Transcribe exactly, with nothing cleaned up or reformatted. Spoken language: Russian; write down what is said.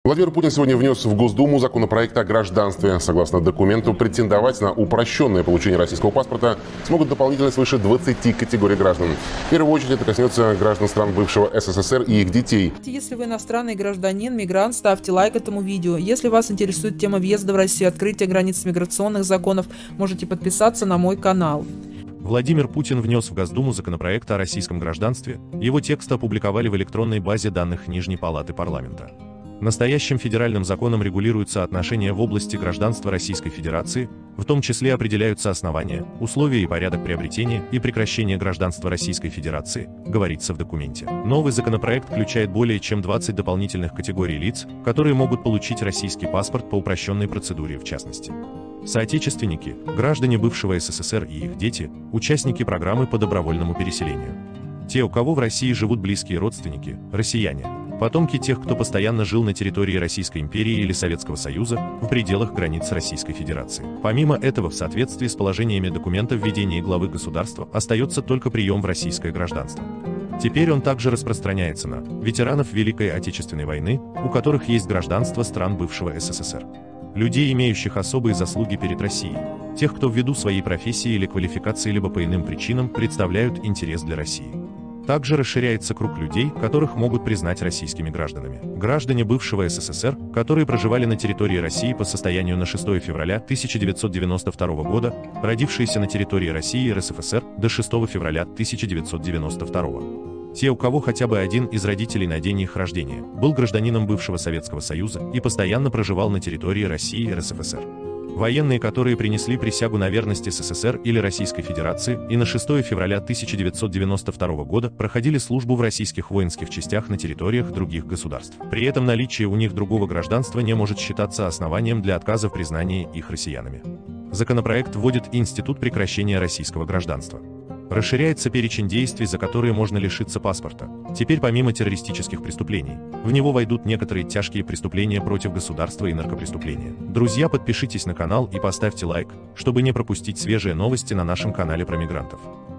Владимир Путин сегодня внес в Госдуму законопроект о гражданстве. Согласно документу, претендовать на упрощенное получение российского паспорта смогут дополнительно свыше двадцати категорий граждан. В первую очередь это коснется граждан стран бывшего СССР и их детей. Если вы иностранный гражданин, мигрант, ставьте лайк этому видео. Если вас интересует тема въезда в Россию, открытия границ миграционных законов, можете подписаться на мой канал. Владимир Путин внес в Госдуму законопроект о российском гражданстве. Его текст опубликовали в электронной базе данных Нижней Палаты парламента. Настоящим федеральным законом регулируются отношения в области гражданства Российской Федерации, в том числе определяются основания, условия и порядок приобретения и прекращения гражданства Российской Федерации, говорится в документе. Новый законопроект включает более чем двадцать дополнительных категорий лиц, которые могут получить российский паспорт по упрощенной процедуре в частности. Соотечественники, граждане бывшего СССР и их дети, участники программы по добровольному переселению. Те, у кого в России живут близкие родственники, россияне, потомки тех, кто постоянно жил на территории Российской империи или Советского Союза в пределах границ Российской Федерации. Помимо этого, в соответствии с положениями документа введения главы государства, остается только прием в российское гражданство. Теперь он также распространяется на ветеранов Великой Отечественной войны, у которых есть гражданство стран бывшего СССР. Людей, имеющих особые заслуги перед Россией, тех, кто ввиду своей профессии или квалификации либо по иным причинам представляют интерес для России. Также расширяется круг людей, которых могут признать российскими гражданами. Граждане бывшего СССР, которые проживали на территории России по состоянию на шестое февраля тысяча девятьсот девяносто второго года, родившиеся на территории России и РСФСР до шестого февраля тысяча девятьсот девяносто второго. Те, у кого хотя бы один из родителей на день их рождения был гражданином бывшего Советского Союза и постоянно проживал на территории России и РСФСР. Военные, которые принесли присягу на верность СССР или Российской Федерации и на шестое февраля тысяча девятьсот девяносто второго года проходили службу в российских воинских частях на территориях других государств. При этом наличие у них другого гражданства не может считаться основанием для отказа в признании их россиянами. Законопроект вводит институт прекращения российского гражданства. Расширяется перечень действий, за которые можно лишиться паспорта. Теперь помимо террористических преступлений, в него войдут некоторые тяжкие преступления против государства и наркопреступления. Друзья, подпишитесь на канал и поставьте лайк, чтобы не пропустить свежие новости на нашем канале про мигрантов.